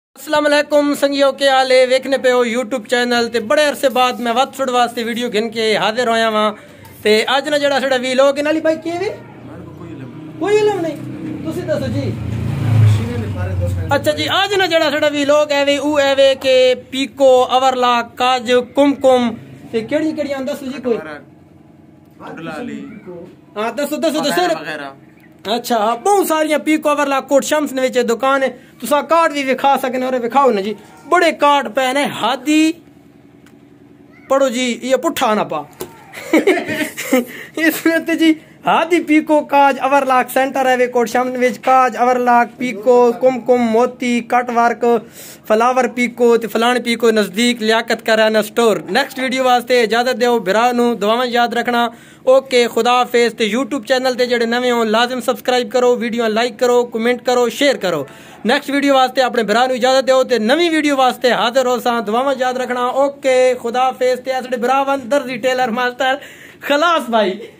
अस्सलाम वालेकुम संगियो के हाल है वेखने पे हो यूट्यूब चैनल ते बड़े अरसे बाद मैं वत छुड़ वास्ते वीडियो गिन के हाजिर होया वां ते अज ना जड़ा साडा वीलॉग है नाली भाई केवे कोई इलम नहीं तुसी दसो जी। अच्छा जी आज ना जड़ा साडा वीलॉग है वे ऊ है वे के पीको अवरलाक काज कुमकुम ते केड़ी केड़ी आंदा दसो जी कोई हां दसो दसो दसो। अच्छा हाँ बहुत सारिया पीको अवरलाक कोट शम्स ने विच दुकान है तुसा कार्ड भी विखा सकने और विखाओ ना जी बड़े कार्ड पैने हादी पढ़ो जी ये पुठा ना पा इसमें तो जी हादी पीको काज अवरलाक सेंटर है वे कोट शम्स विच काज अवरलाक पीको कुमकुम मोती कट वर्क फ्लावर पीको ते फलाने पीको नजदीक लियाकत कराना स्टोर। नेक्स्ट वीडियो वास्ते इजाजत दो भरा नू दुआवां याद रखना। ओके खुदा हाफिज ते यूट्यूब चैनल ते जेडे नवे हो लाजिम सब्सक्राइब करो वीडियो लाइक करो कमेंट करो शेयर करो। नेक्स्ट वीडियो वास्ते अपने भरा नू इजाजत दो ते नवी वीडियो वास्ते हाजिर हो सा दुआवां याद रखना। ओके खुदा हाफिज ते असड़े भरावन दर्जी टेलर मास्टर खलास भाई।